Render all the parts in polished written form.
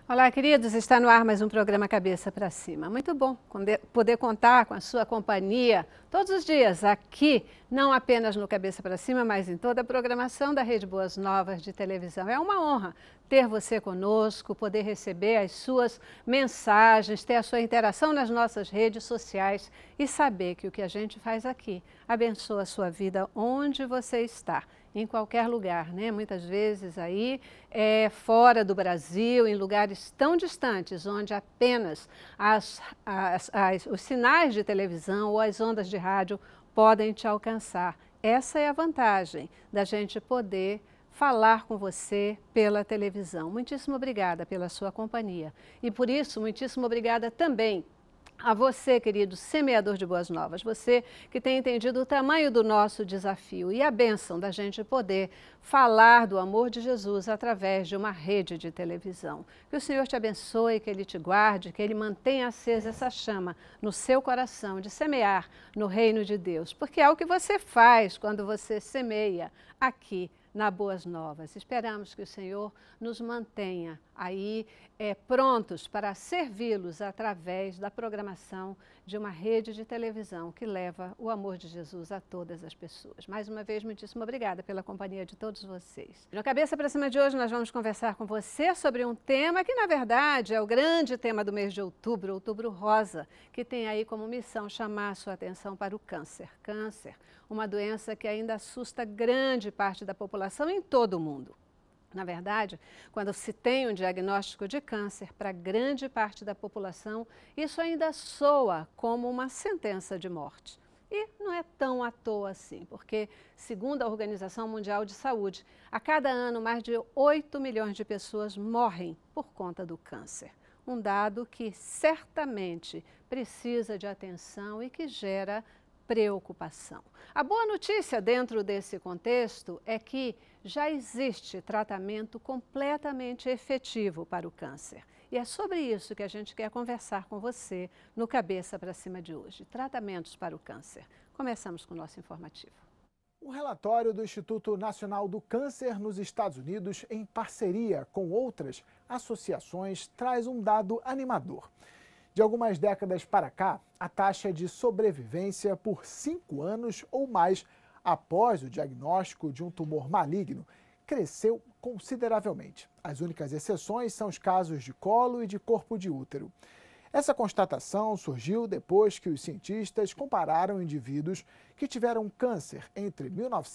Olá, queridos, está no ar mais um programa Cabeça para Cima. Muito bom poder contar com a sua companhia todos os dias aqui, não apenas no Cabeça para Cima, mas em toda a programação da Rede Boas Novas de televisão. É uma honra ter você conosco, poder receber as suas mensagens, ter a sua interação nas nossas redes sociais e saber que o que a gente faz aqui abençoa a sua vida onde você está. Em qualquer lugar, né? Muitas vezes aí fora do Brasil, em lugares tão distantes, onde apenas os sinais de televisão ou as ondas de rádio podem te alcançar. Essa é a vantagem da gente poder falar com você pela televisão. Muitíssimo obrigada pela sua companhia. E por isso, muitíssimo obrigada também a você, querido semeador de boas novas, você que tem entendido o tamanho do nosso desafio e a bênção da gente poder falar do amor de Jesus através de uma rede de televisão. Que o Senhor te abençoe, que Ele te guarde, que Ele mantenha acesa essa chama no seu coração de semear no reino de Deus, porque é o que você faz quando você semeia aqui na Boas Novas. Esperamos que o Senhor nos mantenha aí prontos para servi-los através da programação de uma rede de televisão que leva o amor de Jesus a todas as pessoas. Mais uma vez, muitíssimo obrigada pela companhia de todos vocês. No Cabeça para Cima de hoje, nós vamos conversar com você sobre um tema que, na verdade, é o grande tema do mês de outubro, Outubro Rosa, que tem aí como missão chamar a sua atenção para o câncer. Câncer, uma doença que ainda assusta grande parte da população em todo o mundo. Na verdade, quando se tem um diagnóstico de câncer para grande parte da população, isso ainda soa como uma sentença de morte. E não é tão à toa assim, porque, segundo a Organização Mundial de Saúde, a cada ano mais de 8 milhões de pessoas morrem por conta do câncer. Um dado que certamente precisa de atenção e que gera preocupação. A boa notícia dentro desse contexto é que já existe tratamento completamente efetivo para o câncer. E é sobre isso que a gente quer conversar com você no Cabeça para Cima de hoje. Tratamentos para o câncer. Começamos com o nosso informativo. Um relatório do Instituto Nacional do Câncer nos Estados Unidos, em parceria com outras associações, traz um dado animador. De algumas décadas para cá, a taxa de sobrevivência por 5 anos ou mais após o diagnóstico de um tumor maligno cresceu consideravelmente. As únicas exceções são os casos de colo e de corpo de útero. Essa constatação surgiu depois que os cientistas compararam indivíduos que tiveram câncer entre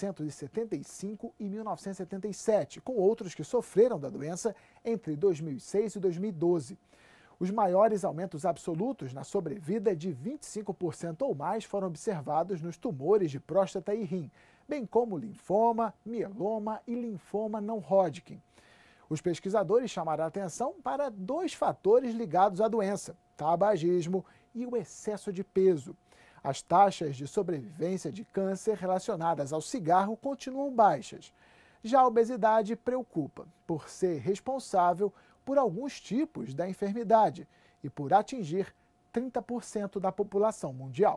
1975 e 1977 com outros que sofreram da doença entre 2006 e 2012. Os maiores aumentos absolutos na sobrevida de 25% ou mais foram observados nos tumores de próstata e rim, bem como linfoma, mieloma e linfoma não Hodgkin. Os pesquisadores chamaram a atenção para 2 fatores ligados à doença: tabagismo e o excesso de peso. As taxas de sobrevivência de câncer relacionadas ao cigarro continuam baixas. Já a obesidade preocupa, por ser responsável por alguns tipos da enfermidade e por atingir 30% da população mundial.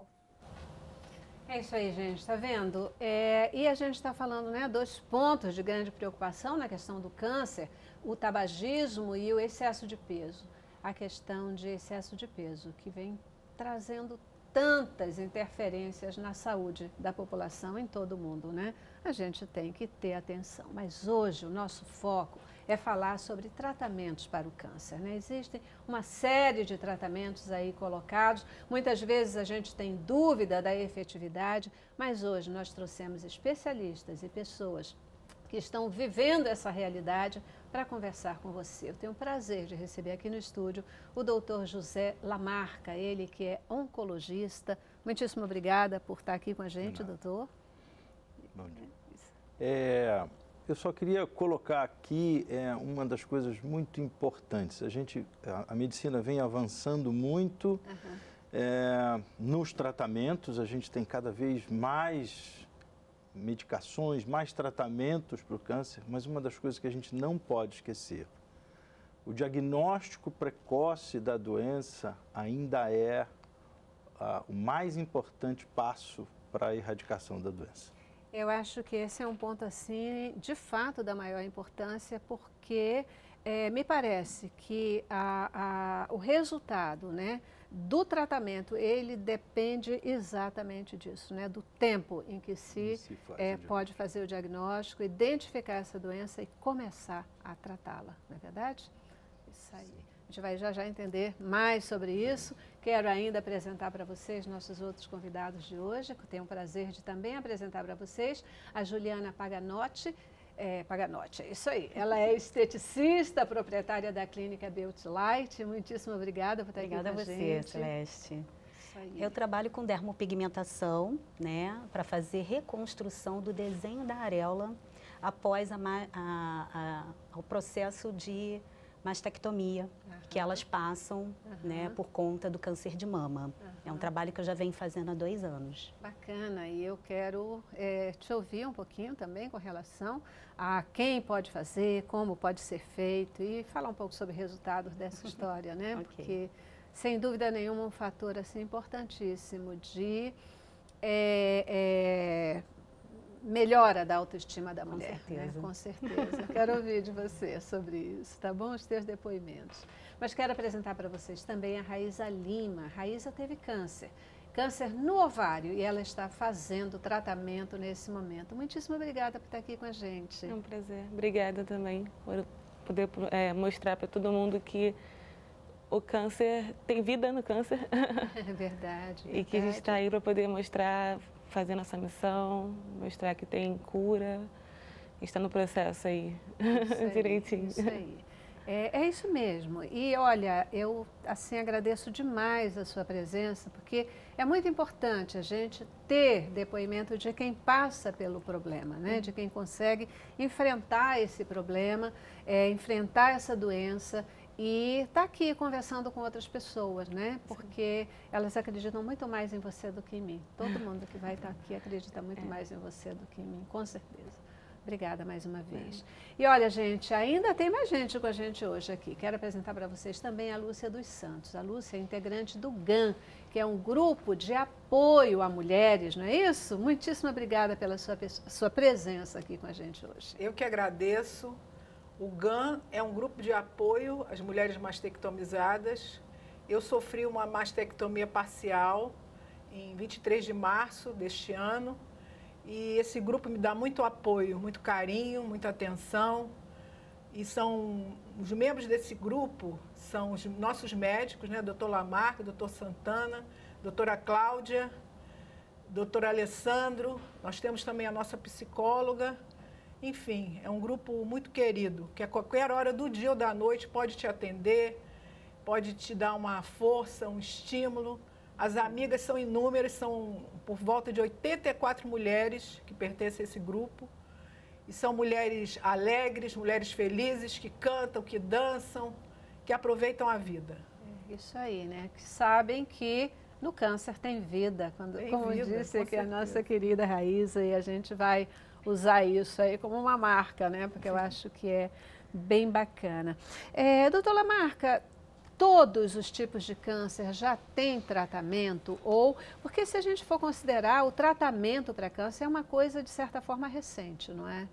É isso aí, gente, tá vendo? E a gente está falando, né, 2 pontos de grande preocupação na questão do câncer, o tabagismo e o excesso de peso. A questão de excesso de peso, que vem trazendo tantas interferências na saúde da população em todo o mundo, né? A gente tem que ter atenção. Mas hoje o nosso foco é falar sobre tratamentos para o câncer, né? Existem uma série de tratamentos aí colocados. Muitas vezes a gente tem dúvida da efetividade, mas hoje nós trouxemos especialistas e pessoas que estão vivendo essa realidade para conversar com você. Eu tenho o prazer de receber aqui no estúdio o doutor José Lamarca, ele que é oncologista. Muitíssimo obrigada por estar aqui com a gente, doutor. Bom dia. Eu só queria colocar aqui uma das coisas muito importantes. A medicina vem avançando muito nos tratamentos, a gente tem cada vez mais medicações, mais tratamentos para o câncer, mas uma das coisas que a gente não pode esquecer, o diagnóstico precoce da doença ainda é o mais importante passo para a erradicação da doença. Eu acho que esse é um ponto, assim, de fato da maior importância, porque me parece que o resultado, né, do tratamento, ele depende exatamente disso, né, do tempo em que pode fazer o diagnóstico, identificar essa doença e começar a tratá-la, não é verdade? Isso aí. A gente vai já entender mais sobre isso. Quero ainda apresentar para vocês nossos outros convidados de hoje, que eu tenho o prazer de também apresentar para vocês, a Juliana Paganotti. Paganotti, é isso aí. Ela é esteticista, proprietária da clínica Beauty Light. Muitíssimo obrigada por estar aqui com a gente. Obrigada a você, Celeste. Eu trabalho com dermopigmentação, né, para fazer reconstrução do desenho da areola após o processo de mastectomia que elas passam, né, por conta do câncer de mama. É um trabalho que eu já venho fazendo há 2 anos. Bacana, e eu quero te ouvir um pouquinho também com relação a quem pode fazer, como pode ser feito e falar um pouco sobre o resultado dessa história, né? Okay. Porque, sem dúvida nenhuma, um fator assim, importantíssimo de melhora da autoestima da mulher. Com certeza. Né? Com certeza. Quero ouvir de você sobre isso, tá bom? Os teus depoimentos. Mas quero apresentar para vocês também a Raíza Lima. A Raíza teve câncer no ovário, e ela está fazendo tratamento nesse momento. Muitíssimo obrigada por estar aqui com a gente. É um prazer. Obrigada também por poder mostrar para todo mundo que o câncer, tem vida no câncer. É verdade. E que a gente está aí para poder mostrar, fazer nossa missão, mostrar que tem cura, está no processo aí, direitinho. Isso aí. É isso mesmo. E olha, eu assim agradeço demais a sua presença, porque é muito importante a gente ter depoimento de quem passa pelo problema, né? De quem consegue enfrentar esse problema, enfrentar essa doença e estar aqui conversando com outras pessoas, né? Porque elas acreditam muito mais em você do que em mim. Todo mundo que vai estar aqui acredita muito mais em você do que em mim, com certeza. Obrigada mais uma vez. E olha, gente, ainda tem mais gente com a gente hoje aqui. Quero apresentar para vocês também a Lúcia dos Santos. A Lúcia é integrante do GAN, que é um grupo de apoio a mulheres, não é isso? Muitíssimo obrigada pela sua presença aqui com a gente hoje. Eu que agradeço. O GAN é um grupo de apoio às mulheres mastectomizadas. Eu sofri uma mastectomia parcial em 23 de março deste ano. E esse grupo me dá muito apoio, muito carinho, muita atenção. E os membros desse grupo são os nossos médicos, né? Dr. Lamarca, Dr. Santana, doutora Cláudia, doutor Alessandro. Nós temos também a nossa psicóloga. Enfim, é um grupo muito querido, que a qualquer hora do dia ou da noite pode te atender, pode te dar uma força, um estímulo. As amigas são inúmeras, são por volta de 84 mulheres que pertencem a esse grupo. E são mulheres alegres, mulheres felizes, que cantam, que dançam, que aproveitam a vida. Isso aí, né? Que sabem que no câncer tem vida. Como disse aqui a nossa querida Raíza, e a gente vai usar isso aí como uma marca, né? Porque eu acho que é bem bacana. Doutor Lamarca, todos os tipos de câncer já têm tratamento? Porque se a gente for considerar, o tratamento para câncer é uma coisa, de certa forma, recente, não é?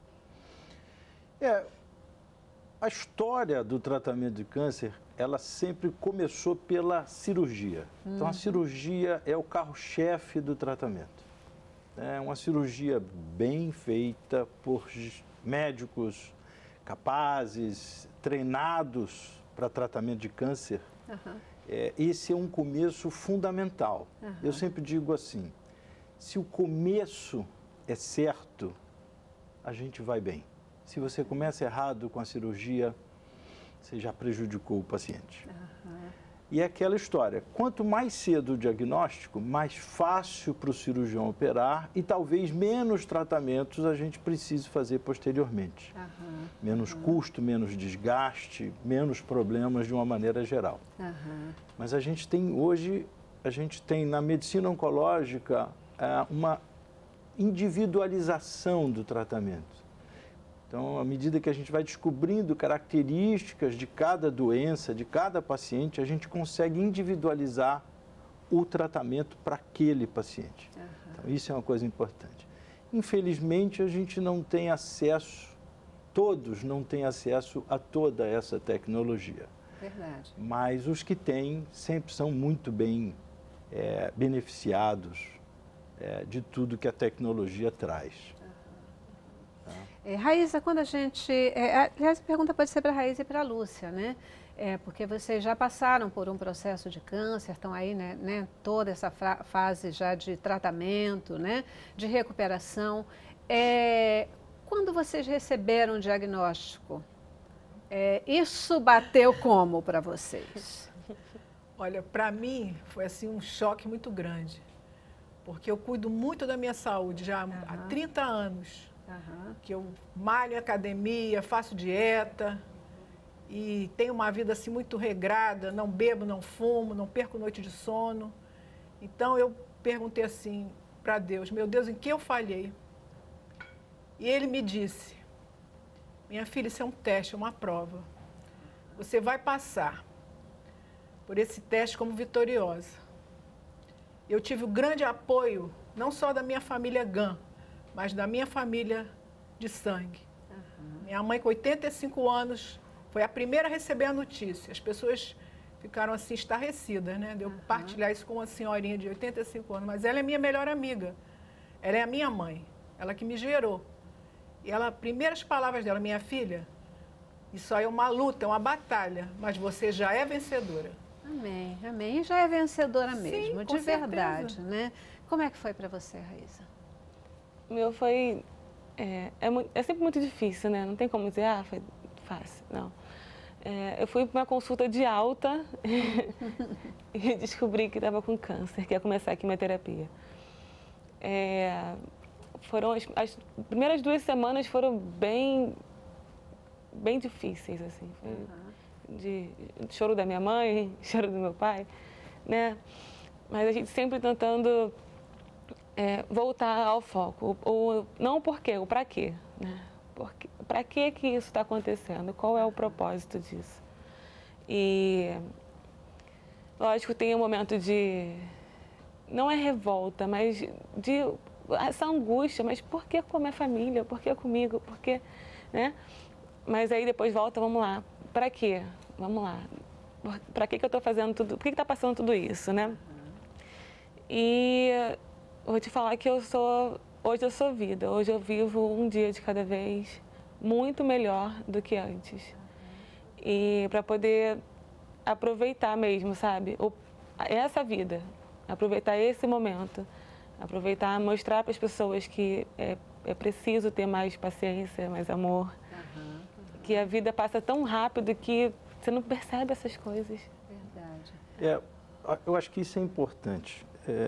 A história do tratamento de câncer, ela sempre começou pela cirurgia. Então, a cirurgia é o carro-chefe do tratamento. É uma cirurgia bem feita por médicos capazes, treinados para tratamento de câncer. Esse é um começo fundamental. Eu sempre digo assim, se o começo é certo, a gente vai bem. Se você começa errado com a cirurgia, você já prejudicou o paciente. E é aquela história, quanto mais cedo o diagnóstico, mais fácil para o cirurgião operar e talvez menos tratamentos a gente precise fazer posteriormente. Menos custo, menos desgaste, menos problemas de uma maneira geral. Mas hoje a gente tem na medicina oncológica uma individualização do tratamento. Então, à medida que a gente vai descobrindo características de cada doença, de cada paciente, a gente consegue individualizar o tratamento para aquele paciente. Então, isso é uma coisa importante. Infelizmente, a gente não tem acesso todos não têm acesso a toda essa tecnologia. Verdade. Mas os que têm sempre são muito bem beneficiados de tudo que a tecnologia traz. Raíssa, quando a gente... aliás, a pergunta pode ser para a Raíssa e para a Lúcia, né? Porque vocês já passaram por um processo de câncer, estão aí, né, toda essa fase já de tratamento, né, de recuperação. Quando vocês receberam o diagnóstico, isso bateu como para vocês? Olha, para mim foi assim um choque muito grande, porque eu cuido muito da minha saúde já há 30 anos, que eu malho em academia, faço dieta e tenho uma vida assim muito regrada, não bebo, não fumo, não perco noite de sono. Então eu perguntei assim para Deus, meu Deus, em que eu falhei? E Ele me disse, minha filha, isso é um teste, é uma prova. Você vai passar por esse teste como vitoriosa. Eu tive o grande apoio, não só da minha família GAN, mas da minha família de sangue. Minha mãe, com 85 anos, foi a primeira a receber a notícia. As pessoas ficaram assim, estarrecidas, né? De eu partilhar isso com uma senhorinha de 85 anos. Mas ela é minha melhor amiga. Ela é a minha mãe. Ela que me gerou. E ela, primeiras palavras dela, minha filha, isso aí é uma luta, é uma batalha, mas você já é vencedora. Amém, amém. E já é vencedora mesmo, Sim, de verdade, certeza. né? Como é que foi para você, Raíssa? O meu foi... É sempre muito difícil, né? Não tem como dizer, foi fácil, não. Eu fui para uma consulta de alta e descobri que estava com câncer, que ia começar a quimioterapia. Foram as primeiras 2 semanas foram bem difíceis, assim. Foi de choro da minha mãe, choro do meu pai, né? Mas a gente sempre tentando voltar ao foco. Não o porquê, o para quê, né? Para que isso está acontecendo? Qual é o propósito disso? E, lógico, tem um momento de... Não é revolta, mas de essa angústia. Mas por que com a minha família? Por que comigo? Por que, né? Mas aí depois volta, vamos lá. Para quê? Vamos lá. Para que eu estou fazendo tudo? Por que está passando tudo isso, né? E vou te falar que hoje eu sou vida. Hoje eu vivo um dia de cada vez muito melhor do que antes. E para poder aproveitar mesmo, sabe? Essa vida, aproveitar esse momento, aproveitar, mostrar para as pessoas que é preciso ter mais paciência, mais amor, que a vida passa tão rápido que você não percebe essas coisas. Verdade. Eu acho que isso é importante.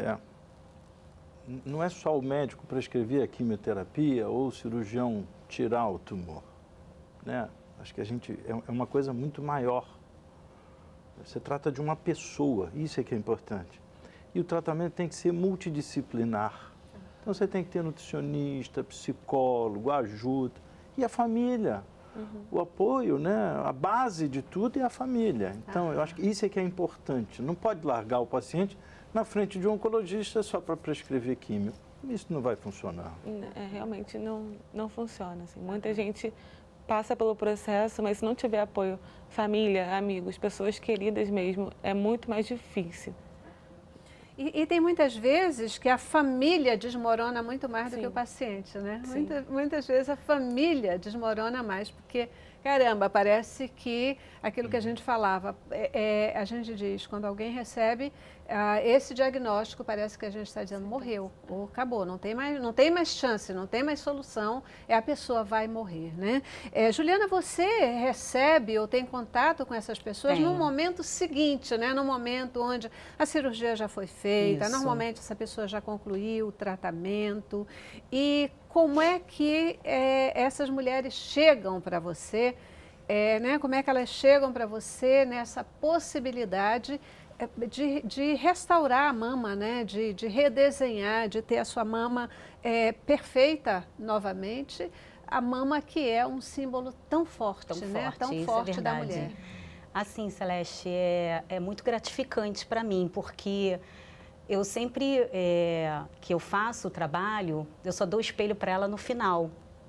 Não é só o médico prescrever a quimioterapia ou o cirurgião tirar o tumor, né? Acho que é uma coisa muito maior. Você trata de uma pessoa, isso é que é importante. E o tratamento tem que ser multidisciplinar. Então você tem que ter nutricionista, psicólogo, ajuda e a família. O apoio, né? A base de tudo é a família. Então eu acho que isso é que é importante. Não pode largar o paciente na frente de um oncologista só para prescrever químio. Isso não vai funcionar. Realmente não funciona. Assim. Muita gente passa pelo processo, mas se não tiver apoio, família, amigos, pessoas queridas mesmo, é muito mais difícil. E tem muitas vezes que a família desmorona muito mais do que o paciente, né? Muitas vezes a família desmorona mais, porque, caramba, parece que aquilo que a gente falava, a gente diz, quando alguém recebe esse diagnóstico, parece que a gente está dizendo, morreu, ou acabou, não tem mais chance, não tem mais solução, a pessoa vai morrer, né? Juliana, você recebe ou tem contato com essas pessoas no momento seguinte, né? No momento onde a cirurgia já foi feita, normalmente essa pessoa já concluiu o tratamento. E como é que essas mulheres chegam para você, né? Como é que elas chegam para você nessa possibilidade de restaurar a mama, né? De redesenhar, de ter a sua mama perfeita novamente, a mama que é um símbolo tão forte, né? Tão forte da mulher. Assim, Celeste, é muito gratificante para mim, porque eu sempre que eu faço o trabalho, eu só dou espelho para ela no final.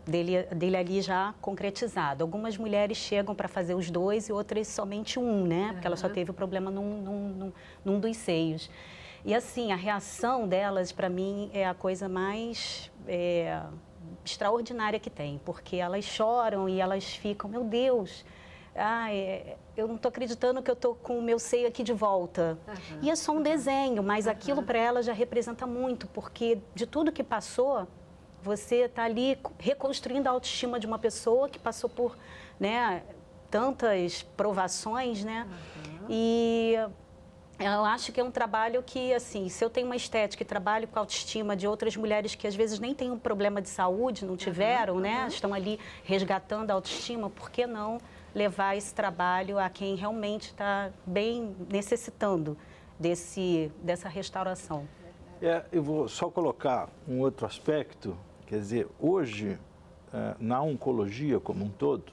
dele ali já concretizado. Algumas mulheres chegam para fazer os dois e outras somente um, né? Porque ela só teve o problema num dos seios. E assim, a reação delas, para mim, é a coisa mais extraordinária que tem, porque elas choram e elas ficam, meu Deus, eu não estou acreditando que eu estou com o meu seio aqui de volta. E é só um desenho, mas aquilo para elas já representa muito, porque de tudo que passou, você está ali reconstruindo a autoestima de uma pessoa que passou por, né, tantas provações, né? E eu acho que é um trabalho que, assim, se eu tenho uma estética e trabalho com a autoestima de outras mulheres que às vezes nem têm um problema de saúde, não tiveram, né? Estão ali resgatando a autoestima, por que não levar esse trabalho a quem realmente está bem necessitando dessa restauração? Eu vou só colocar um outro aspecto, quer dizer, hoje, na oncologia como um todo,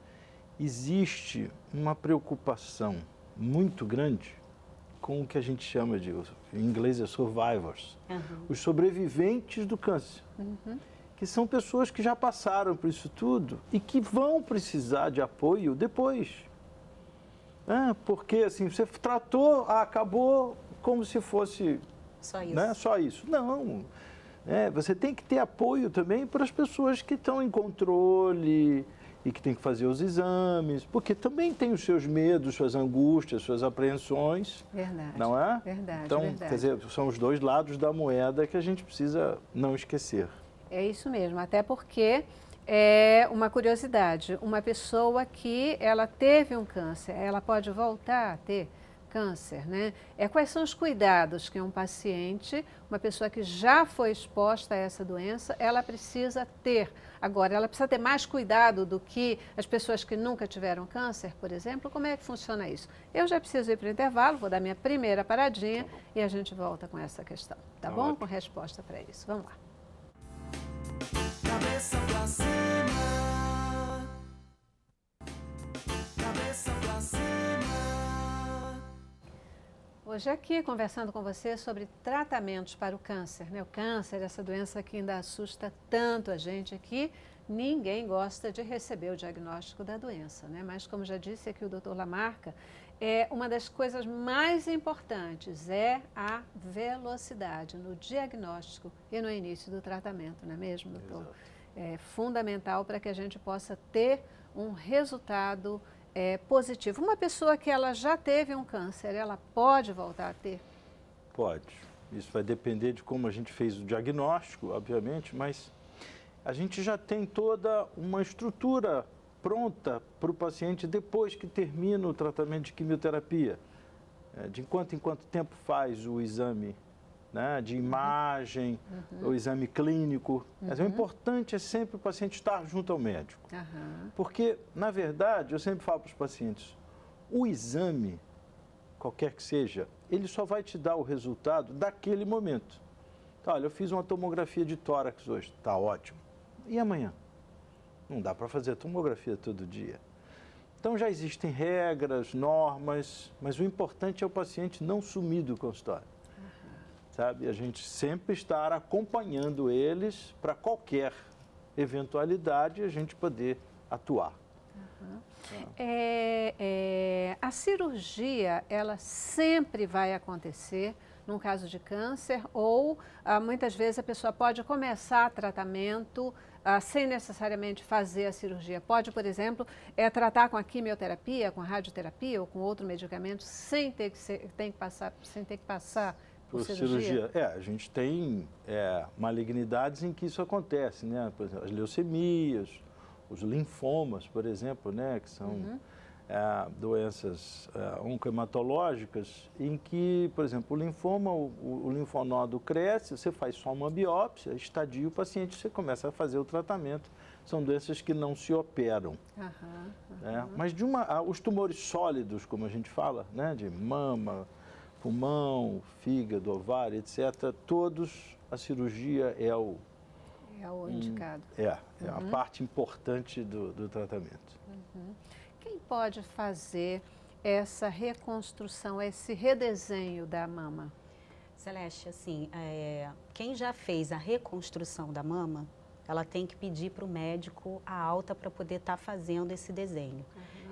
existe uma preocupação muito grande com o que a gente chama de, em inglês é survivors, os sobreviventes do câncer, que são pessoas que já passaram por isso tudo e que vão precisar de apoio depois. Porque assim, você tratou, acabou como se fosse só isso. Né, só isso. Não, você tem que ter apoio também para as pessoas que estão em controle e que tem que fazer os exames, porque também tem os seus medos, suas angústias, suas apreensões. Verdade. Não é? Verdade, então, verdade. Quer dizer, são os dois lados da moeda que a gente precisa não esquecer. É isso mesmo, até porque é uma curiosidade, uma pessoa que ela teve um câncer, ela pode voltar a ter câncer, né? Quais são os cuidados que um paciente, uma pessoa que já foi exposta a essa doença, ela precisa ter? Agora, ela precisa ter mais cuidado do que as pessoas que nunca tiveram câncer, por exemplo? Como é que funciona isso? Eu já preciso ir para o intervalo, vou dar minha primeira paradinha e a gente volta com essa questão, tá bom? Ótimo. Com resposta para isso. Vamos lá. Cabeça pra cima. Cabeça pra cima. Hoje aqui conversando com você sobre tratamentos para o câncer, né? O câncer, essa doença que ainda assusta tanto a gente aqui, ninguém gosta de receber o diagnóstico da doença, né? Mas como já disse aqui o Dr. Lamarca, uma das coisas mais importantes é a velocidade no diagnóstico e no início do tratamento, não é mesmo, doutor? Exato. É fundamental para que a gente possa ter um resultado positivo. Uma pessoa que ela já teve um câncer, ela pode voltar a ter? Pode. Isso vai depender de como a gente fez o diagnóstico, obviamente, mas a gente já tem toda uma estrutura pronta para o paciente depois que termina o tratamento de quimioterapia. De quanto em quanto tempo faz o exame, né, de imagem, o exame clínico. Mas o importante é sempre o paciente estar junto ao médico. Porque, na verdade, eu sempre falo para os pacientes, o exame, qualquer que seja, ele só vai te dar o resultado daquele momento. Então, olha, eu fiz uma tomografia de tórax hoje, está ótimo. E amanhã? Não dá para fazer tomografia todo dia. Então, já existem regras, normas, mas o importante é o paciente não sumir do consultório. Sabe? A gente sempre estar acompanhando eles para qualquer eventualidade a gente poder atuar. A cirurgia, ela sempre vai acontecer num caso de câncer ou muitas vezes a pessoa pode começar tratamento sem necessariamente fazer a cirurgia. Pode, por exemplo, tratar com a quimioterapia, com a radioterapia ou com outro medicamento sem ter que passar por cirurgia? A gente tem malignidades em que isso acontece, né? Por exemplo, as leucemias, os linfomas, por exemplo, né? Que são doenças oncohematológicas em que, por exemplo, o linfoma, o linfonodo cresce, você faz só uma biópsia, estadia o paciente, você começa a fazer o tratamento. São doenças que não se operam. Mas os tumores sólidos, como a gente fala, né? De mama, pulmão, fígado, ovário, etc., todos, a cirurgia é o indicado. A parte importante do tratamento. Quem pode fazer essa reconstrução, esse redesenho da mama? Celeste, assim, quem já fez a reconstrução da mama, ela tem que pedir para o médico a alta para poder estar fazendo esse desenho.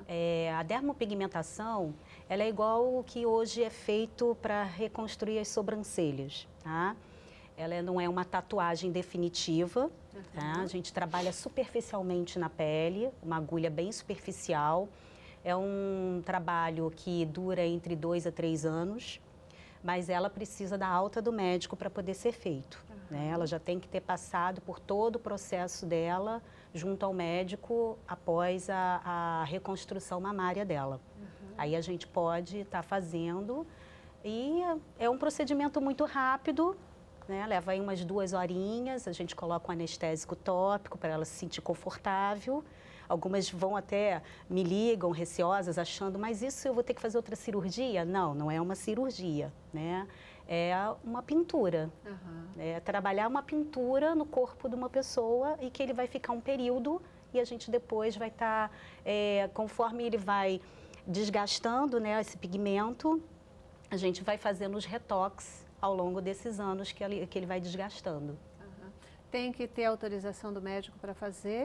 A dermopigmentação, ela é igual o que hoje é feito para reconstruir as sobrancelhas, tá? Ela não é uma tatuagem definitiva, tá? A gente trabalha superficialmente na pele, uma agulha bem superficial. É um trabalho que dura entre 2 a 3 anos, mas ela precisa da alta do médico para poder ser feito, né? Ela já tem que ter passado por todo o processo dela junto ao médico após a reconstrução mamária dela. Aí a gente pode estar fazendo e é um procedimento muito rápido, né? Leva aí umas 2 horinhas, a gente coloca um anestésico tópico para ela se sentir confortável. Algumas vão até, me ligam receosas, achando, mas isso eu vou ter que fazer outra cirurgia? Não, não é uma cirurgia, né? É uma pintura. É trabalhar uma pintura no corpo de uma pessoa e que ele vai ficar um período e a gente depois vai estar, conforme ele vai desgastando, né, esse pigmento, a gente vai fazendo os retoques ao longo desses anos que ele vai desgastando. Tem que ter autorização do médico para fazer?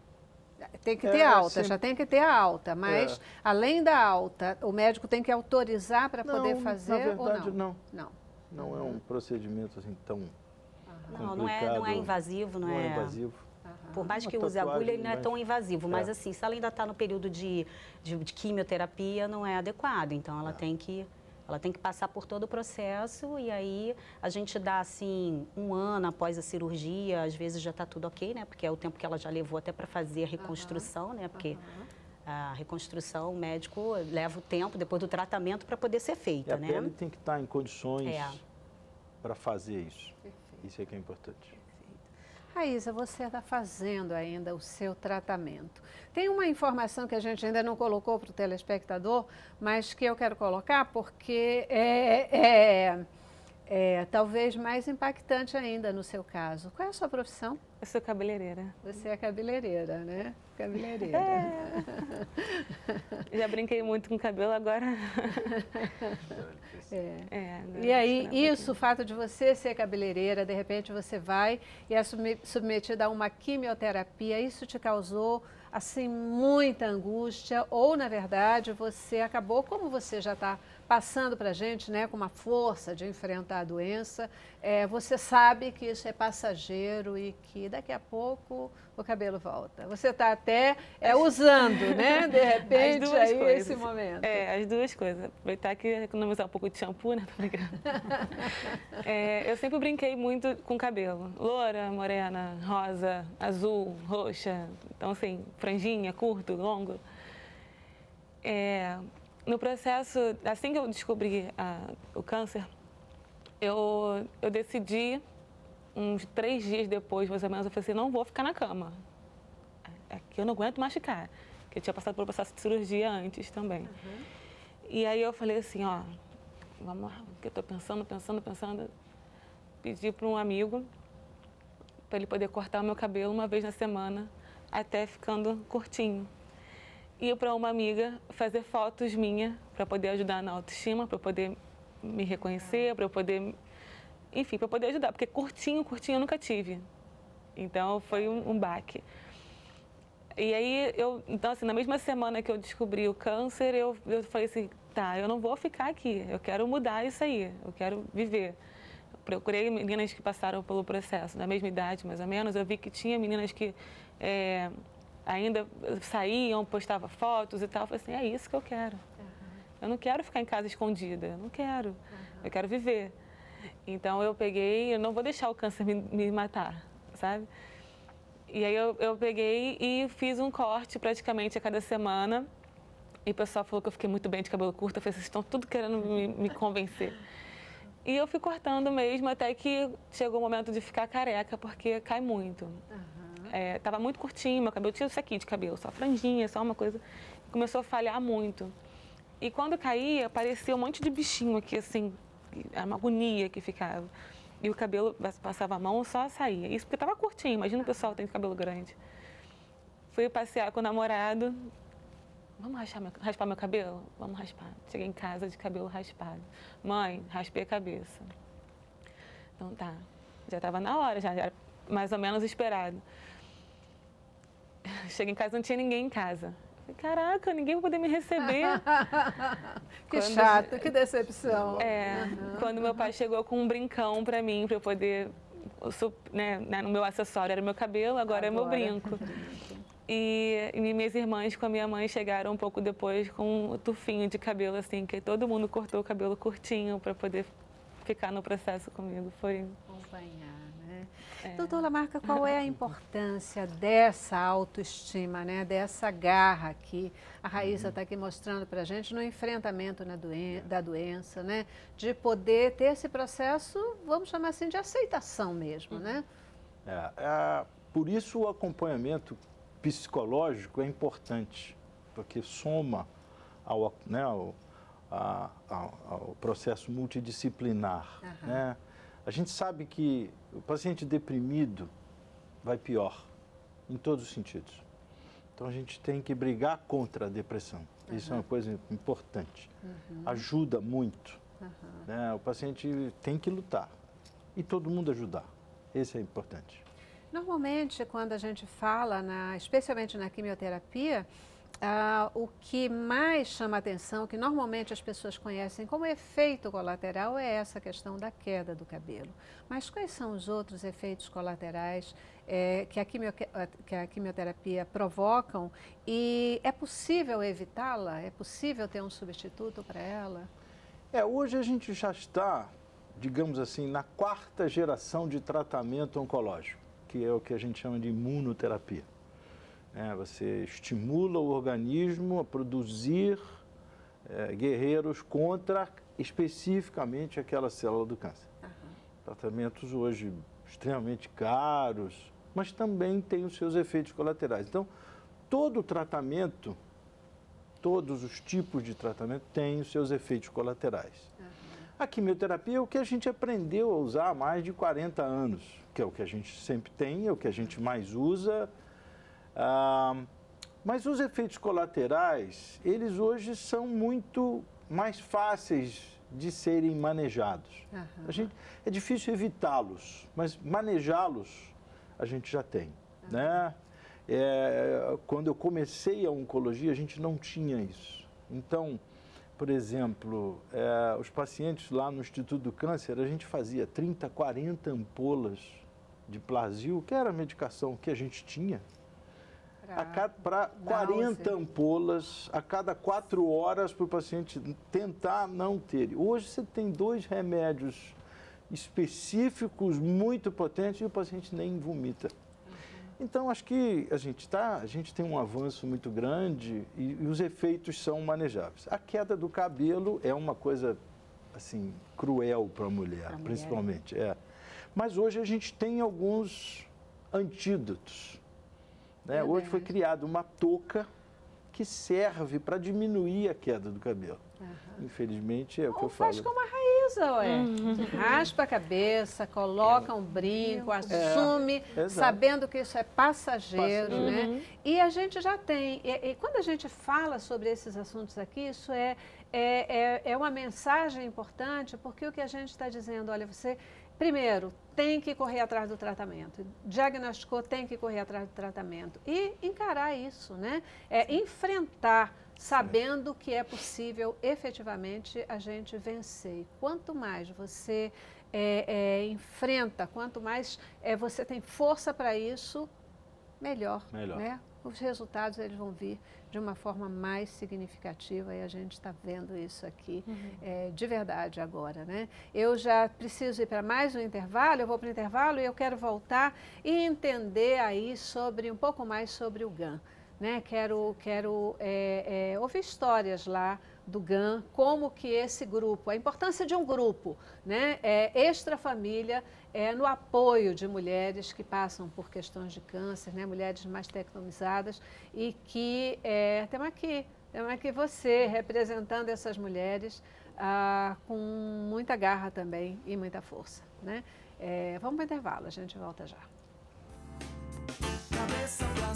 Tem que ter alta, já tem que ter a alta, mas além da alta, o médico tem que autorizar para poder fazer na verdade, ou não? Não. Não é um procedimento assim tão Não, complicado. não é invasivo, não é invasivo. Por mais Uma que use agulha, tatuagem, ele não é mas- tão invasivo. Mas assim, se ela ainda está no período de quimioterapia, não é adequado. Então, ela tem que passar por todo o processo e aí a gente dá, assim, 1 ano após a cirurgia, às vezes já está tudo ok, né? Porque é o tempo que ela já levou até para fazer a reconstrução, né? Porque a reconstrução, o médico leva o tempo depois do tratamento para poder ser E feita, a né? pele tem que estar em condições É. para fazer isso. Perfeito. Isso é que é importante. Raíza, você está fazendo ainda o seu tratamento. Tem uma informação que a gente ainda não colocou para o telespectador, mas que eu quero colocar porque é talvez mais impactante ainda no seu caso. Qual é a sua profissão? Eu sou cabeleireira. Você é cabeleireira, né? Cabeleireira. Já brinquei muito com cabelo, agora... agora E aí, vou tirar um isso, o fato de você ser cabeleireira, de repente você vai e é submetida a uma quimioterapia, isso te causou, assim, muita angústia ou, na verdade, você acabou, como você já está passando para a gente, né, com uma força de enfrentar a doença, você sabe que isso é passageiro e que daqui a pouco o cabelo volta. Você está até usando, né, de repente, duas aí coisas. esse momento. As duas coisas. Aproveitar que economizar um pouco de shampoo, né? Tô brincando. Eu sempre brinquei muito com cabelo. Loura, morena, rosa, azul, roxa. Então, assim, franjinha, curto, longo. No processo, assim que eu descobri o câncer, eu decidi, uns 3 dias depois, mais ou menos, eu falei assim, não vou ficar na cama. Aqui eu não aguento mais ficar. Porque eu tinha passado por um processo de cirurgia antes também. E aí eu falei assim, ó, vamos lá, porque eu estou pensando. Pedi para um amigo, para ele poder cortar o meu cabelo uma vez na semana, até ficando curtinho. E para uma amiga fazer fotos minhas, para poder ajudar na autoestima, para poder me reconhecer, para eu poder, enfim, para poder ajudar. Porque curtinho eu nunca tive. Então foi um baque. E aí, então assim, na mesma semana que eu descobri o câncer, eu falei assim, tá, eu não vou ficar aqui, eu quero mudar isso aí, eu quero viver. Procurei meninas que passaram pelo processo, da mesma idade mais ou menos, eu vi que tinha meninas que ainda saíam, postavam fotos e tal, eu falei assim, é isso que eu quero. Eu não quero ficar em casa escondida, eu não quero, eu quero viver. Então eu peguei, eu não vou deixar o câncer me matar, sabe? E aí eu peguei e fiz um corte praticamente a cada semana. E o pessoal falou que eu fiquei muito bem de cabelo curto. Eu falei, vocês estão tudo querendo me convencer. E eu fui cortando mesmo até que chegou o momento de ficar careca, porque cai muito. Tava muito curtinho, meu cabelo tinha isso aqui de cabelo, só franjinha, só uma coisa. Começou a falhar muito. E quando caía, aparecia um monte de bichinho aqui, assim, era uma agonia que ficava. E o cabelo, passava a mão, só saía. Isso porque estava curtinho, imagina o pessoal que tem cabelo grande. Fui passear com o namorado. Vamos raspar meu cabelo? Vamos raspar. Cheguei em casa de cabelo raspado. Mãe, raspei a cabeça. Então tá, já estava na hora, já era mais ou menos esperado. Cheguei em casa, não tinha ninguém em casa. Falei, caraca, ninguém vai poder me receber. Que chato, que decepção. Quando meu pai chegou com um brincão para mim, para eu poder, né, no meu acessório era meu cabelo, agora é meu brinco. E minhas irmãs com a minha mãe chegaram um pouco depois com um tufinho de cabelo, assim, que todo mundo cortou o cabelo curtinho para poder ficar no processo comigo. Foi... acompanhar, né? Doutora Lamarca, qual é a importância dessa autoestima, né? Dessa garra que a Raíssa está aqui mostrando para a gente no enfrentamento da doença, né? De poder ter esse processo, vamos chamar assim, de aceitação mesmo, né? Por isso o acompanhamento psicológico é importante, porque soma ao processo multidisciplinar, né? A gente sabe que o paciente deprimido vai pior, em todos os sentidos. Então, a gente tem que brigar contra a depressão. Isso é uma coisa importante. Ajuda muito. Né? O paciente tem que lutar. E todo mundo ajudar. Esse é importante. Normalmente, quando a gente fala, especialmente na quimioterapia, o que mais chama atenção, que normalmente as pessoas conhecem como efeito colateral, é essa questão da queda do cabelo. Mas quais são os outros efeitos colaterais que a quimioterapia provocam e é possível evitá-la? É possível ter um substituto para ela? Hoje a gente já está, digamos assim, na 4ª geração de tratamento oncológico, que é o que a gente chama de imunoterapia. Você estimula o organismo a produzir guerreiros contra especificamente aquela célula do câncer. Tratamentos hoje extremamente caros, mas também têm os seus efeitos colaterais. Então, todo tratamento, todos os tipos de tratamento têm os seus efeitos colaterais. A quimioterapia é o que a gente aprendeu a usar há mais de 40 anos, que é o que a gente sempre tem, é o que a gente mais usa. Mas os efeitos colaterais, eles hoje são muito mais fáceis de serem manejados. É difícil evitá-los, mas manejá-los a gente já tem. Né? Quando eu comecei a oncologia, a gente não tinha isso. Então, por exemplo, os pacientes lá no Instituto do Câncer, a gente fazia 30, 40 ampolas de Plasil, que era a medicação que a gente tinha, para 40 ampolas a cada 4 horas para o paciente tentar não ter. Hoje você tem 2 remédios específicos muito potentes e o paciente nem vomita. Então, acho que a gente tem um avanço muito grande e os efeitos são manejáveis. A queda do cabelo é uma coisa, assim, cruel para a mulher, principalmente. Mas hoje a gente tem alguns antídotos. Né? Hoje foi criada uma touca que serve para diminuir a queda do cabelo. Infelizmente, é o que eu falo. Faz como a Raíssa, raspa a cabeça, coloca um brinco, assume, sabendo que isso é passageiro, né? E a gente já tem, e quando a gente fala sobre esses assuntos aqui, isso é uma mensagem importante, porque o que a gente está dizendo, olha, você... Primeiro, tem que correr atrás do tratamento. Diagnosticou, tem que correr atrás do tratamento. E encarar isso, né? Enfrentar, sabendo que é possível efetivamente a gente vencer. E quanto mais você enfrenta, quanto mais você tem força para isso, melhor. Né? Os resultados eles vão vir de uma forma mais significativa e a gente está vendo isso aqui de verdade agora, né? Eu já preciso ir para mais um intervalo, eu vou para o intervalo e eu quero voltar e entender aí um pouco mais sobre o GAN, né? Quero ouvir histórias lá do GAN, como que esse grupo, a importância de um grupo, né? Extra-família, no apoio de mulheres que passam por questões de câncer, né? Mulheres mastectomizadas e que temos aqui você representando essas mulheres com muita garra também e muita força, né? Vamos para o intervalo, a gente volta já. Cabeça pra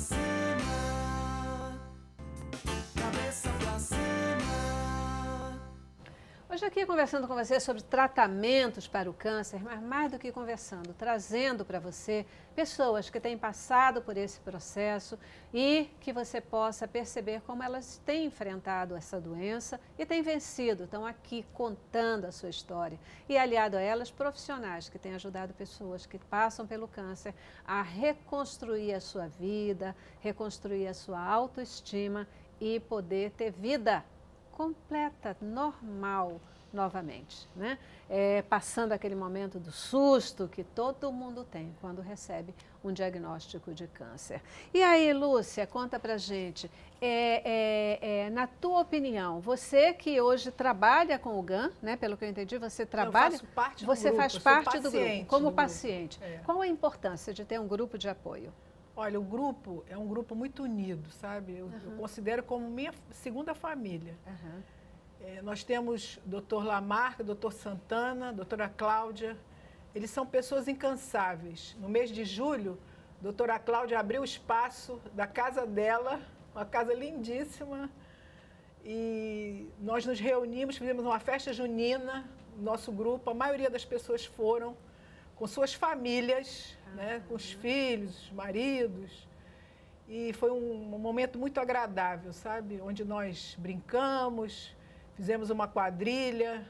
cima, cabeça pra cima. Hoje aqui conversando com você sobre tratamentos para o câncer, mas mais do que conversando, trazendo para você pessoas que têm passado por esse processo e que você possa perceber como elas têm enfrentado essa doença e têm vencido, estão aqui contando a sua história. E aliado a elas, profissionais que têm ajudado pessoas que passam pelo câncer a reconstruir a sua vida, reconstruir a sua autoestima e poder ter vida completa, normal, novamente, né? Passando aquele momento do susto que todo mundo tem quando recebe um diagnóstico de câncer. E aí, Lúcia, conta pra gente, na tua opinião, você que hoje trabalha com o GAN, né? Pelo que eu entendi, você trabalha, eu faço parte do você grupo, faz eu sou parte do grupo, paciente como do paciente. grupo. Qual a importância de ter um grupo de apoio? Olha, o grupo é um grupo muito unido, sabe? Eu considero como minha segunda família. Nós temos o Dr. Lamarca, o Dr. Santana, a doutora Cláudia. Eles são pessoas incansáveis. No mês de julho, a doutora Cláudia abriu o espaço da casa dela, uma casa lindíssima, e nós nos reunimos, fizemos uma festa junina, nosso grupo, a maioria das pessoas foram com suas famílias, né, com os filhos, os maridos, e foi um momento muito agradável, sabe? Onde nós brincamos, fizemos uma quadrilha,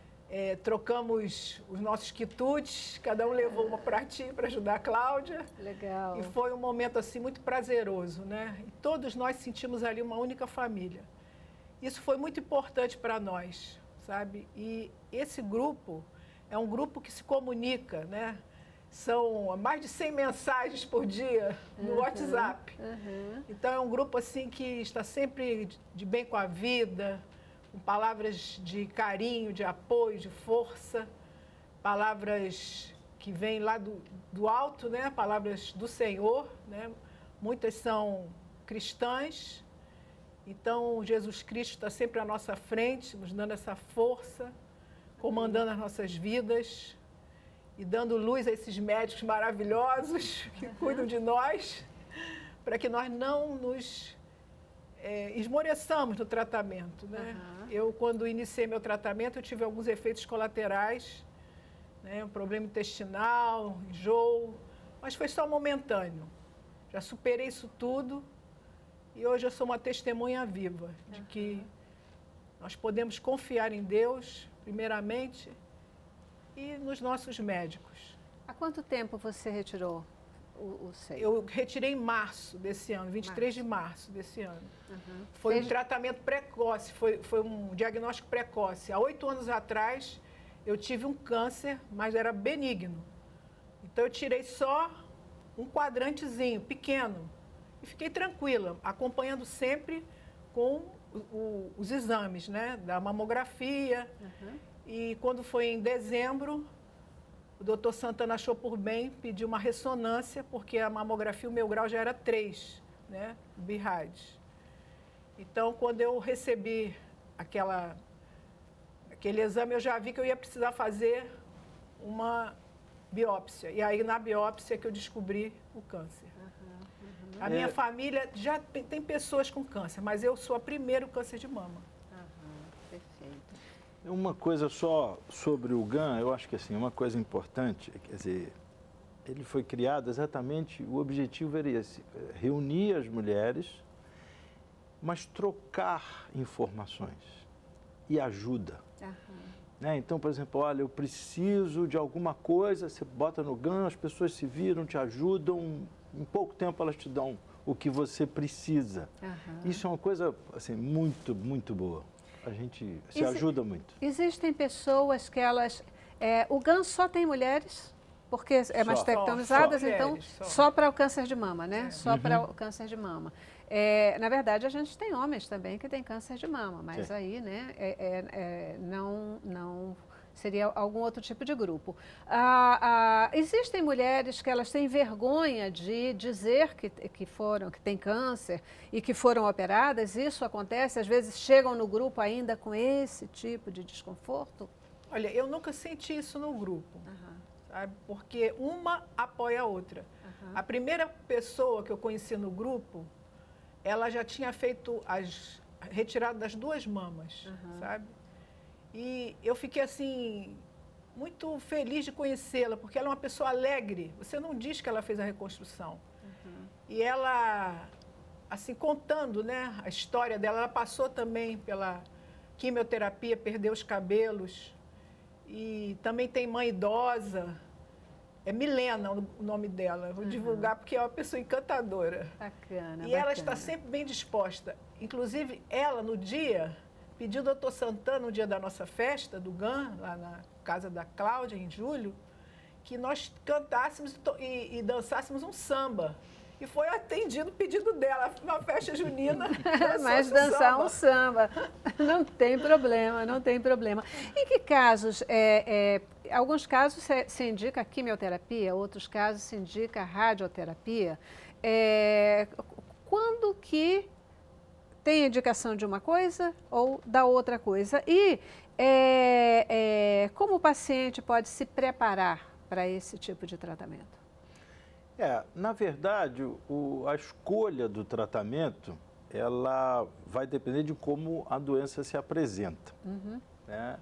trocamos os nossos quitutes, cada um levou uma pratinha para ajudar a Cláudia. Legal. E foi um momento assim muito prazeroso, né? E todos nós sentimos ali uma única família. Isso foi muito importante para nós, sabe? E esse grupo é um grupo que se comunica, né? São mais de 100 mensagens por dia no WhatsApp. Então é um grupo assim que está sempre de bem com a vida, com palavras de carinho, de apoio, de força, palavras que vêm lá do alto, né? Palavras do Senhor, né? Muitas são cristãs, então Jesus Cristo está sempre à nossa frente, nos dando essa força, comandando as nossas vidas e dando luz a esses médicos maravilhosos que cuidam de nós, para que nós não nos esmoreçamos no tratamento, né? Eu, quando iniciei meu tratamento, eu tive alguns efeitos colaterais, né? Um problema intestinal, enjoo, mas foi só momentâneo. Já superei isso tudo e hoje eu sou uma testemunha viva de que nós podemos confiar em Deus, primeiramente, e nos nossos médicos. Há quanto tempo você retirou o seio? Eu retirei em março desse ano, 23 de março desse ano. Foi um tratamento precoce, foi um diagnóstico precoce. Há 8 anos atrás, eu tive um câncer, mas era benigno. Então, eu tirei só um quadrantezinho, pequeno, e fiquei tranquila, acompanhando sempre com os exames, né, da mamografia. E quando foi em dezembro, o doutor Santana achou por bem pedir uma ressonância, porque a mamografia, o meu grau já era 3, né, BIRAD. Então, quando eu recebi aquele exame, eu já vi que eu ia precisar fazer uma biópsia. E aí, na biópsia, que eu descobri o câncer. A minha família já tem pessoas com câncer, mas eu sou a primeira câncer de mama. Perfeito. Uma coisa só sobre o GAN, eu acho que assim, uma coisa importante, quer dizer, ele foi criado exatamente, o objetivo era esse, reunir as mulheres, mas trocar informações e ajuda. Né? Então, por exemplo, olha, eu preciso de alguma coisa, você bota no GAN, as pessoas se viram, te ajudam, em pouco tempo elas te dão o que você precisa. Isso é uma coisa assim, muito, muito boa. A gente se ajuda muito. Existem pessoas que elas... o GAN só tem mulheres? Porque é mastectomizadas, então só para o câncer de mama, né? Só para o câncer de mama. Na verdade, a gente tem homens também que têm câncer de mama, mas aí, né, não seria algum outro tipo de grupo. Existem mulheres que elas têm vergonha de dizer que têm câncer e que foram operadas. Isso acontece? Às vezes chegam no grupo ainda com esse tipo de desconforto? Olha, eu nunca senti isso no grupo, sabe? Porque uma apoia a outra. A primeira pessoa que eu conheci no grupo, ela já tinha feito retirado das 2 mamas, sabe? E eu fiquei assim, muito feliz de conhecê-la, porque ela é uma pessoa alegre. Você não diz que ela fez a reconstrução. E ela, assim, contando, né, a história dela, ela passou também pela quimioterapia, perdeu os cabelos. E também tem mãe idosa. É Milena o nome dela. Vou divulgar porque é uma pessoa encantadora. Bacana, E ela está sempre bem disposta. Inclusive, ela, no dia, pediu ao doutor Santana, no dia da nossa festa, do GAN, lá na casa da Cláudia, em julho, que nós cantássemos e dançássemos um samba. E foi atendido o pedido dela, uma festa junina. Mas dançar um samba, não tem problema, não tem problema. Em que casos, alguns casos se indica quimioterapia, outros casos se indica radioterapia. Quando que tem indicação de uma coisa ou da outra coisa? E como o paciente pode se preparar para esse tipo de tratamento? Na verdade, a escolha do tratamento, ela vai depender de como a doença se apresenta. Né?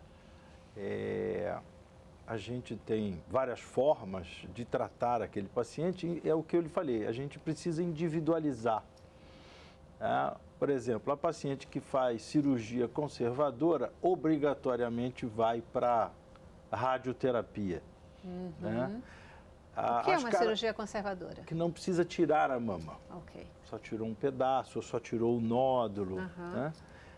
A gente tem várias formas de tratar aquele paciente, e é o que eu lhe falei, a gente precisa individualizar. Por exemplo, a paciente que faz cirurgia conservadora, obrigatoriamente vai para radioterapia. Né? O que é uma cirurgia conservadora? Que não precisa tirar a mama. Ok. Só tirou um pedaço, ou só tirou o nódulo. Né?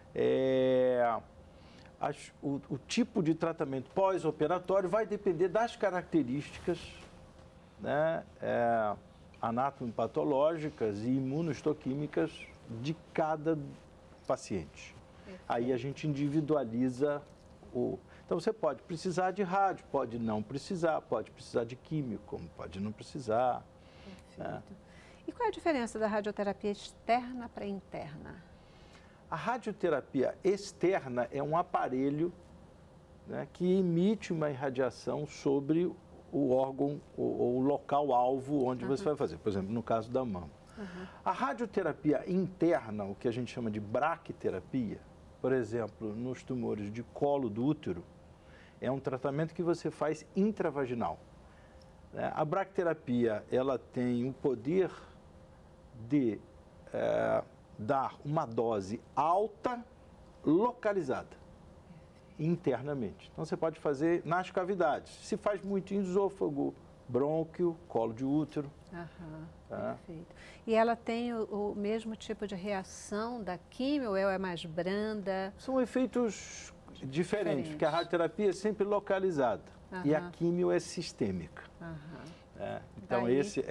O tipo de tratamento pós-operatório vai depender das características, né, anatomopatológicas e imunohistoquímicas de cada paciente. Aí a gente individualiza o... Então, você pode precisar de rádio, pode não precisar, pode precisar de químio, como pode não precisar. Né? E qual é a diferença da radioterapia externa para interna? A radioterapia externa é um aparelho, né, que emite uma irradiação sobre o órgão ou o local-alvo onde você vai fazer, por exemplo, no caso da mama. A radioterapia interna, o que a gente chama de braquiterapia, por exemplo, nos tumores de colo do útero, é um tratamento que você faz intravaginal. A braquiterapia, ela tem o poder de dar uma dose alta, localizada, internamente. Então, você pode fazer nas cavidades. Se faz muito em esôfago, brônquio, colo de útero. Perfeito. E ela tem o mesmo tipo de reação da quimio ou ela é mais branda? São efeitos diferentes, porque a radioterapia é sempre localizada e a quimio é sistêmica. Então,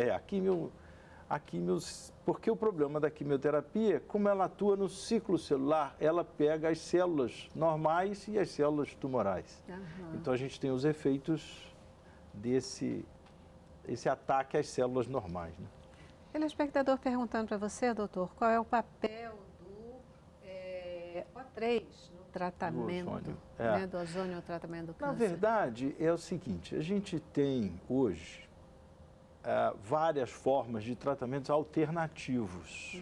a quimio, porque o problema da quimioterapia, como ela atua no ciclo celular, ela pega as células normais e as células tumorais. Então, a gente tem os efeitos desse ataque às células normais. Né? Telespectador perguntando para você, doutor, qual é o papel do O3 no tratamento do ozônio no tratamento do câncer? Na verdade, é o seguinte, a gente tem hoje várias formas de tratamentos alternativos.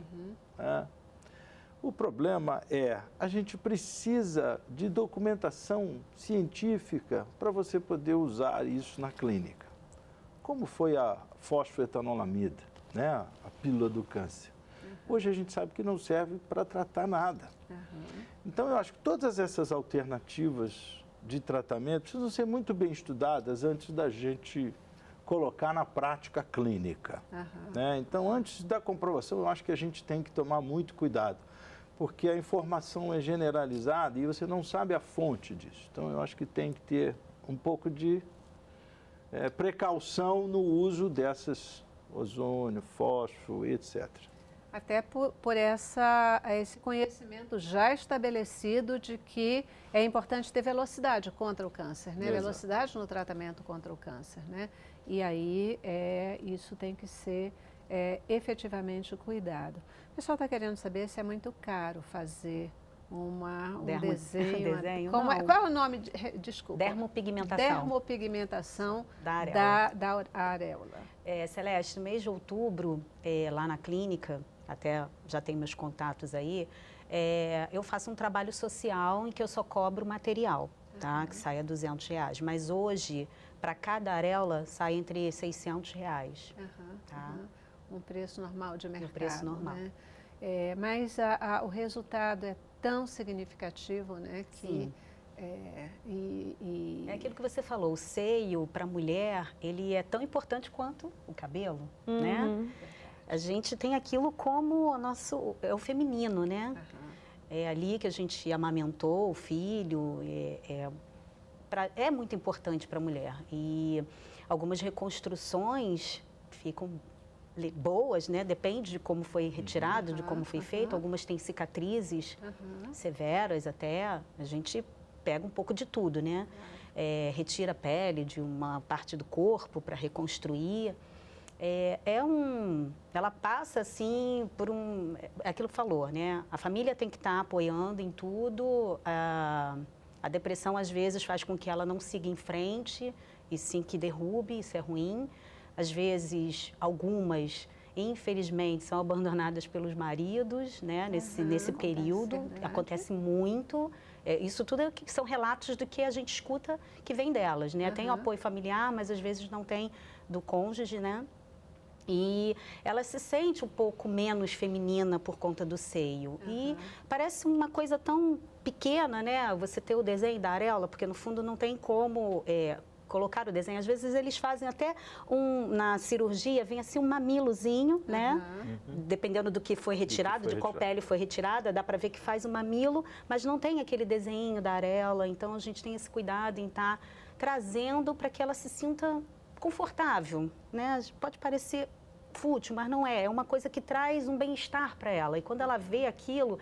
O problema a gente precisa de documentação científica para você poder usar isso na clínica. Como foi a fosfetanolamida, né? A pílula do câncer. Hoje a gente sabe que não serve para tratar nada. Então, eu acho que todas essas alternativas de tratamento precisam ser muito bem estudadas antes da gente colocar na prática clínica. Né? Então, antes da comprovação, eu acho que a gente tem que tomar muito cuidado, porque a informação é generalizada e você não sabe a fonte disso. Então, eu acho que tem que ter um pouco de precaução no uso dessas ozônio, fósforo, etc. Até por esse conhecimento já estabelecido de que é importante ter velocidade contra o câncer, né? Velocidade no tratamento contra o câncer, né? E aí isso tem que ser efetivamente cuidado. O pessoal está querendo saber se é muito caro fazer um desenho. Qual é o nome? Desculpa. Dermopigmentação. Dermopigmentação da areola. Celeste, no mês de outubro, lá na clínica, até já tenho meus contatos aí, eu faço um trabalho social em que eu só cobro material. tá? Que sai a R$200. Mas hoje, para cada areola, sai entre R$600, tá? Um preço normal de mercado. Um preço normal. Né? Mas o resultado é tão significativo, né? Que, Sim. É aquilo que você falou, o seio para a mulher, ele é tão importante quanto o cabelo, né? A gente tem aquilo como é o feminino, né? É ali que a gente amamentou o filho, é muito importante para a mulher. E algumas reconstruções ficam boas, né? Depende de como foi retirado, de como foi feito. Algumas têm cicatrizes severas até. A gente pega um pouco de tudo, né? Retira a pele de uma parte do corpo para reconstruir. Ela passa assim por é aquilo que falou, né? A família tem que estar apoiando em tudo. A depressão às vezes faz com que ela não siga em frente e sim que derrube, isso é ruim. Às vezes algumas, infelizmente, são abandonadas pelos maridos, né? Nesse período, acontece muito. Isso tudo são relatos do que a gente escuta que vem delas, né? Tem o apoio familiar, mas às vezes não tem do cônjuge, né? E ela se sente um pouco menos feminina por conta do seio. E parece uma coisa tão pequena, né? Você ter o desenho da areola, porque no fundo não tem como colocar o desenho. Às vezes eles fazem até na cirurgia, vem assim um mamilozinho, né? Dependendo do que foi retirado, de qual pele foi retirada, dá para ver que faz um mamilo, mas não tem aquele desenho da areola. Então a gente tem esse cuidado em estar trazendo para que ela se sinta confortável, né? Pode parecer fútil, mas não é. É uma coisa que traz um bem-estar para ela. E quando ela vê aquilo,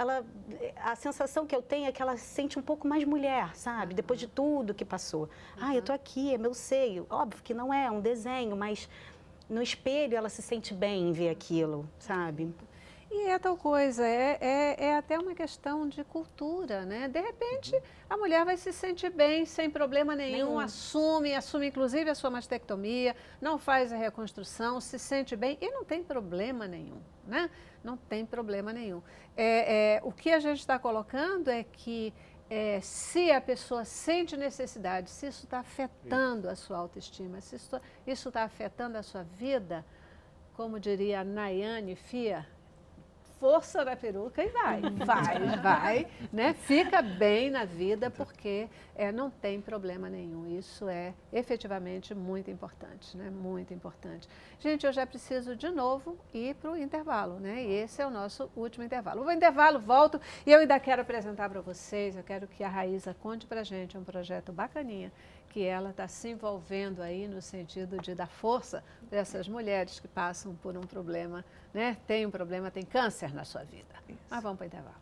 a sensação que eu tenho é que ela se sente um pouco mais mulher, sabe? Depois de tudo que passou. Eu tô aqui, é meu seio. Óbvio que não é um desenho, mas no espelho ela se sente bem em ver aquilo, sabe? E é tal coisa, é até uma questão de cultura, né? De repente, a mulher vai se sentir bem, sem problema nenhum, assume inclusive a sua mastectomia, não faz a reconstrução, se sente bem e não tem problema nenhum, né? Não tem problema nenhum. O que a gente está colocando é que se a pessoa sente necessidade, se isso está afetando a sua autoestima, se isso está afetando a sua vida, como diria a Nayane Fia, força da peruca e vai, né? Fica bem na vida porque não tem problema nenhum. Isso é efetivamente muito importante, né? Muito importante. Gente, eu já preciso de novo ir para o intervalo, né? E esse é o nosso último intervalo. Vou intervalo, volto e eu ainda quero apresentar para vocês, eu quero que a Raíza conte para a gente um projeto bacaninha que ela está se envolvendo aí no sentido de dar força para essas mulheres que passam por um problema, né? Tem um problema, tem câncer na sua vida. Mas vamos para o intervalo.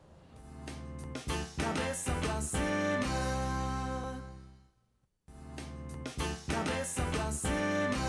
Cabeça pra cima. Cabeça pra cima.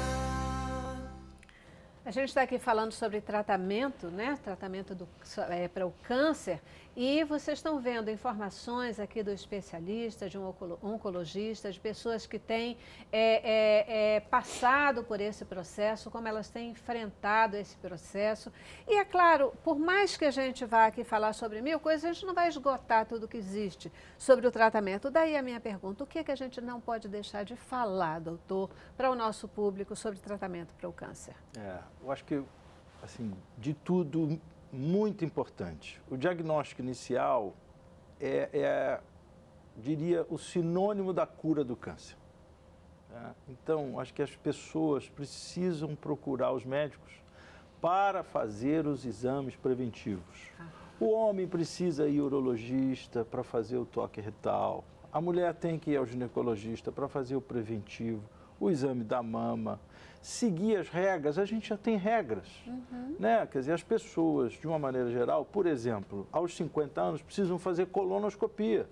A gente está aqui falando sobre tratamento, né? Tratamento para o câncer. E vocês estão vendo informações aqui do especialista, de um oncologista, de pessoas que têm passado por esse processo, como elas têm enfrentado esse processo. E é claro, por mais que a gente vá aqui falar sobre 1000 coisas, a gente não vai esgotar tudo que existe sobre o tratamento. Daí a minha pergunta, o que a gente não pode deixar de falar, doutor, para o nosso público sobre tratamento para o câncer? Eu acho que, assim, de tudo, muito importante. O diagnóstico inicial diria, o sinônimo da cura do câncer. Então, acho que as pessoas precisam procurar os médicos para fazer os exames preventivos. O homem precisa ir ao urologista para fazer o toque retal. A mulher tem que ir ao ginecologista para fazer o preventivo, o exame da mama. Seguir as regras, a gente já tem regras, né? Quer dizer, as pessoas, de uma maneira geral, por exemplo, aos 50 anos, precisam fazer colonoscopia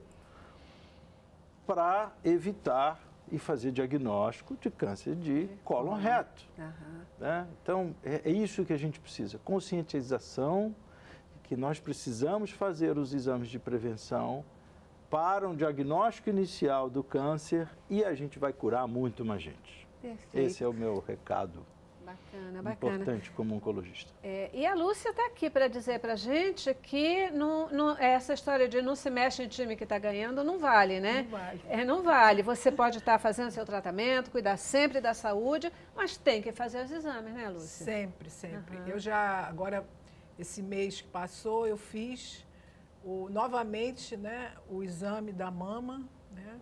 para evitar e fazer diagnóstico de câncer de cólon reto. Né? Então, é isso que a gente precisa, conscientização, que nós precisamos fazer os exames de prevenção para um diagnóstico inicial do câncer e a gente vai curar muito mais gente. Perfeito. Esse é o meu recado. Bacana, bacana. importante como oncologista. E a Lúcia está aqui para dizer para a gente que essa história de não se mexe em time que está ganhando não vale, né? Não vale. Não vale. Você pode estar fazendo seu tratamento, cuidar sempre da saúde, mas tem que fazer os exames, né, Lúcia? Sempre, sempre. Eu já, agora, esse mês que passou, eu fiz novamente, né, o exame da mama, né?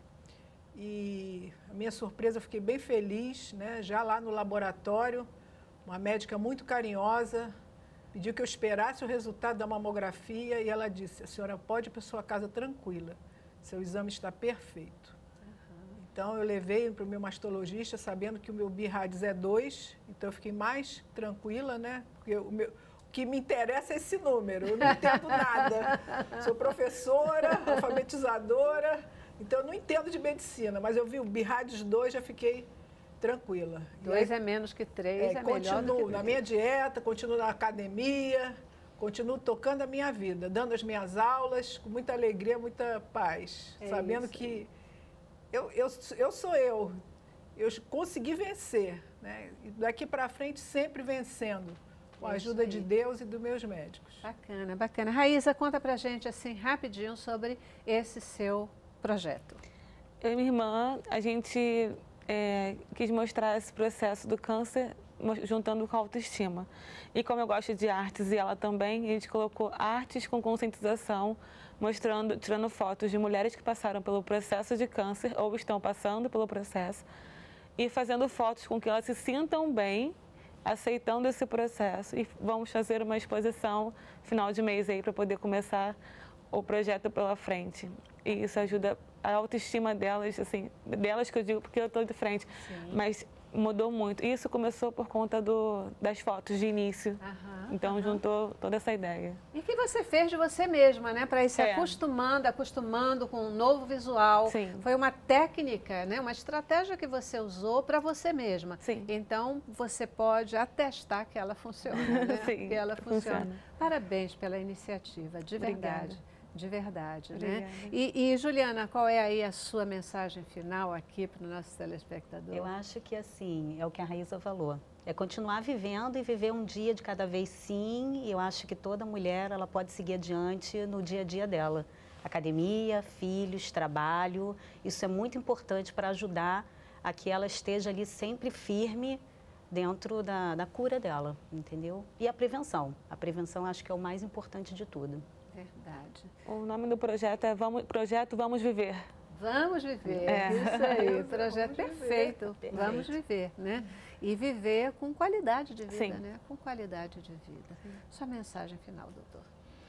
E a minha surpresa, eu fiquei bem feliz, né? Já lá no laboratório, uma médica muito carinhosa pediu que eu esperasse o resultado da mamografia e ela disse: a senhora pode ir para sua casa tranquila, seu exame está perfeito. Então eu levei para o meu mastologista sabendo que o meu BIRADS é 2, então eu fiquei mais tranquila, né? Porque o que me interessa é esse número, eu não entendo nada. Sou professora, alfabetizadora, então eu não entendo de medicina, mas eu vi o BIRADS 2, já fiquei tranquila. 2 é menos que 3, é melhor do que continuo 3. na minha dieta, continuo na academia, continuo tocando a minha vida, dando as minhas aulas com muita alegria, muita paz, sabendo isso. que eu sou eu consegui vencer, né? E daqui para frente sempre vencendo, com a ajuda de Deus e dos meus médicos. Bacana, bacana. Raíza, conta pra gente assim rapidinho sobre esse seu projeto. Eu e minha irmã, a gente quis mostrar esse processo do câncer juntando com a autoestima. E como eu gosto de artes e ela também, a gente colocou artes com conscientização, tirando fotos de mulheres que passaram pelo processo de câncer ou estão passando pelo processo e fazendo fotos com que elas se sintam bem, aceitando esse processo. E vamos fazer uma exposição final de mês aí para poder começar o projeto pela frente. E isso ajuda a autoestima delas, assim, delas que eu digo porque eu estou de frente, mas mudou muito. Isso começou por conta das fotos de início. Então juntou toda essa ideia. E que você fez de você mesma, né? Para ir se acostumando com um novo visual. Sim. Foi uma técnica, né? Uma estratégia que você usou para você mesma. Sim. Então você pode atestar que ela funciona, né? Sim, que ela funciona. funciona. Parabéns pela iniciativa, de verdade. Obrigada. De verdade, Obrigada. né? E Juliana, qual é aí a sua mensagem final aqui para o nosso telespectador? Eu acho que assim, é o que a Raíza falou. É continuar vivendo e viver um dia de cada vez, sim. E eu acho que toda mulher, ela pode seguir adiante no dia a dia dela. Academia, filhos, trabalho. Isso é muito importante para ajudar a que ela esteja ali sempre firme dentro da cura dela, entendeu? E a prevenção. A prevenção acho que é o mais importante de tudo. Verdade. O nome do projeto é Projeto Vamos Viver. Vamos viver, isso aí, projeto perfeito. Vamos viver, né? E viver com qualidade de vida, Sim. né? Com qualidade de vida. Sua mensagem final, doutor.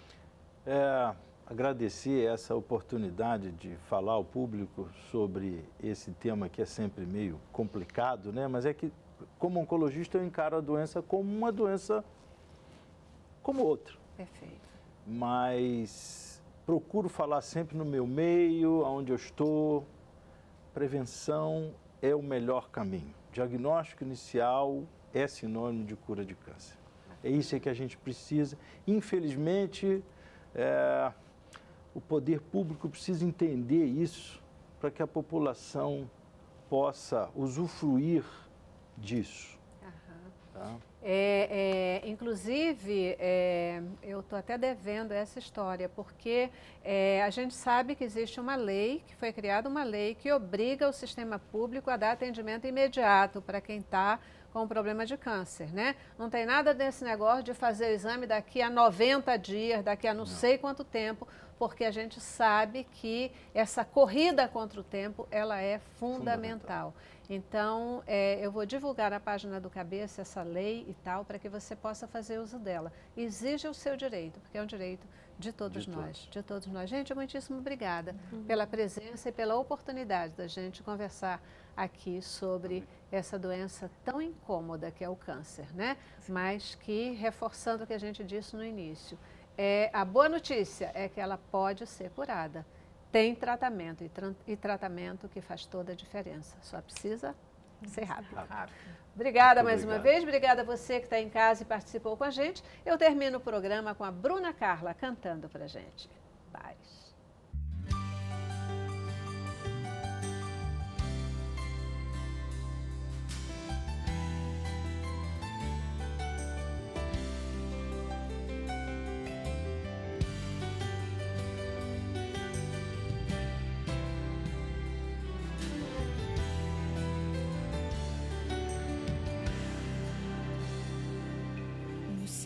Agradecer essa oportunidade de falar ao público sobre esse tema que é sempre meio complicado, né? Mas é que, como oncologista, eu encaro a doença como uma doença como outra. Perfeito. Mas procuro falar sempre no meu meio, onde eu estou. Prevenção é o melhor caminho. Diagnóstico inicial é sinônimo de cura de câncer. É isso que a gente precisa. Infelizmente, o poder público precisa entender isso para que a população possa usufruir disso. Tá? Inclusive, eu estou até devendo essa história, porque a gente sabe que existe uma lei, que foi criada uma lei que obriga o sistema público a dar atendimento imediato para quem está com problema de câncer, né? Não tem nada desse negócio de fazer o exame daqui a 90 dias, daqui a não sei quanto tempo, porque a gente sabe que essa corrida contra o tempo, ela é fundamental. Então, eu vou divulgar na página do Cabeça essa lei e tal, para que você possa fazer uso dela. Exige o seu direito, porque é um direito de todos nós. De todos nós. Gente, muitíssimo obrigada pela presença e pela oportunidade da gente conversar aqui sobre essa doença tão incômoda que é o câncer, né? Mas que, reforçando o que a gente disse no início, a boa notícia é que ela pode ser curada. Tem tratamento e tratamento que faz toda a diferença. Só precisa ser rápido. Obrigada mais uma vez. Obrigada a você que está em casa e participou com a gente. Eu termino o programa com a Bruna Carla cantando para a gente. Paz.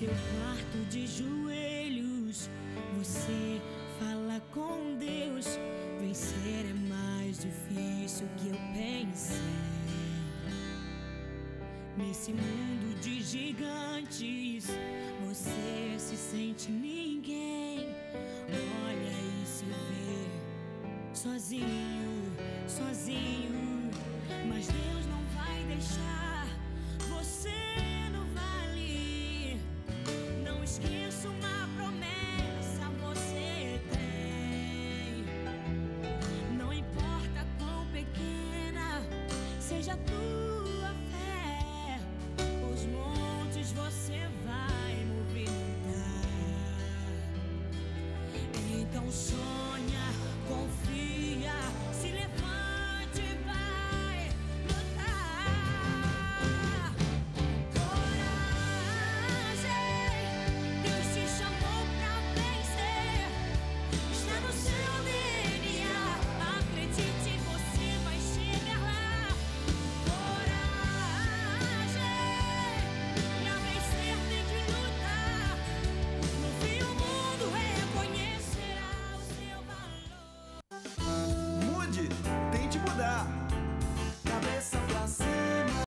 seu quarto de joelhos, você fala com Deus. Vencer é mais difícil que eu pensei. Nesse mundo de gigantes, você se sente ninguém. Olha e se vê sozinho, sozinho. Mas Deus não vai deixar você no vale. Não esqueça uma promessa você tem. Não importa quão pequena seja tua